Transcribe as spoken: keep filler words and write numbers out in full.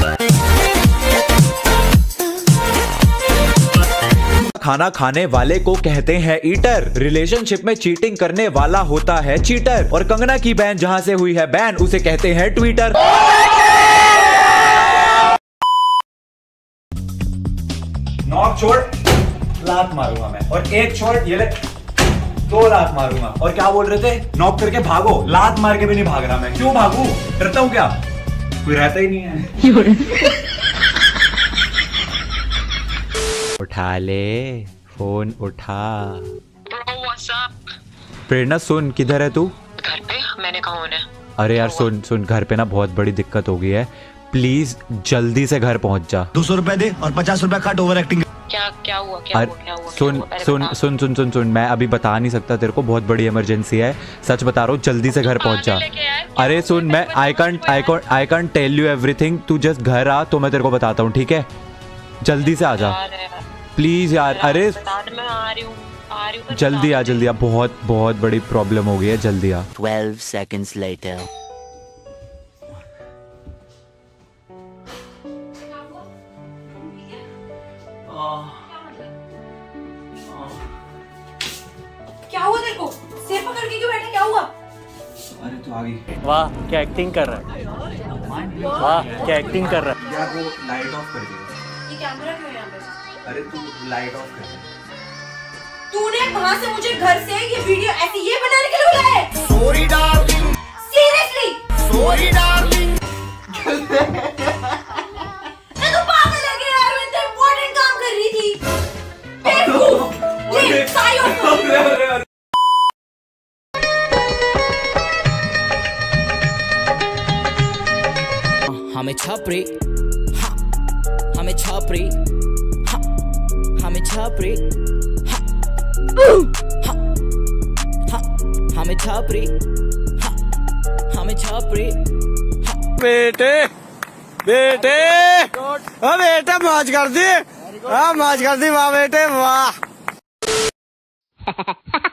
खाना खाने वाले को कहते हैं ईटर। रिलेशनशिप में चीटिंग करने वाला होता है चीटर। और कंगना की बहन जहां से हुई है बैन उसे कहते हैं ट्विटर। नॉक छोड़ लात मारूंगा मैं, और एक छोड़ ये ले दो लात मारूंगा। और क्या बोल रहे थे? नॉक करके भागो। लात मार के भी नहीं भाग रहा मैं। क्यों भागू? डरता हूँ क्या? कोई रहता ही नहीं है। उठा ले फोन उठा। प्रेरणा सुन, किधर है तू? घर पे। मैंने कहा होना। अरे यार सुन सुन, घर पे ना बहुत बड़ी दिक्कत हो गई है, प्लीज जल्दी से घर पहुंच जा। दो सौ रुपए दे और पचास रुपए काट ओवर एक्टिंग। क्या क्या हुआ? क्या हुआ? क्या हुआ? सुन सुन सुन सुन सुन सुन मैं अभी बता नहीं सकता तेरे को, बहुत बड़ी इमरजेंसी है, सच बता रहा हूँ, जल्दी से घर पहुंच जा। अरे सुन, मैं I can't I can't I can't tell you everything, तू जस्ट घर आ तो मैं तेरे को बताता हूँ, ठीक है? जल्दी से आ जा प्लीज यार। अरे मैं आ रही हूँ, आ रही हूँ। जल्दी आ जल्दी आ, बहुत बहुत बड़ी प्रॉब्लम हो गई है, जल्दी आ। twelve seconds later. क्या हुआ तेरे को? सिर पकड़ के क्यों बैठा? क्या हुआ? अरे तू आ गई। वाह क्या एक्टिंग कर रहा है, वाह क्या एक्टिंग कर रहा है। यार वो लाइट ऑफ कर दे। ये कैमरा क्यों है यहाँ पे? अरे तू लाइट ऑफ कर दे। तूने वहाँ से मुझे घर से ये वीडियो ऐसे ये बनाने के लिए बुलाया है? Sorry darling, seriously sorry darling. मैं तो पागल है क्या यार? मैं इतना इम्पोर्टेंट काम कर रही थी। बेवकूफ। ये सारी और हमें छापरे, हाँ हमें छापरे, हाँ हमें छापरे, हाँ हाँ हाँ हमें छापरे, हाँ हमें छापरे, हाँ। बेटे बेटे हाँ बेटे मौज कर दी, हाँ मौज कर दी वाह बेटे वाह।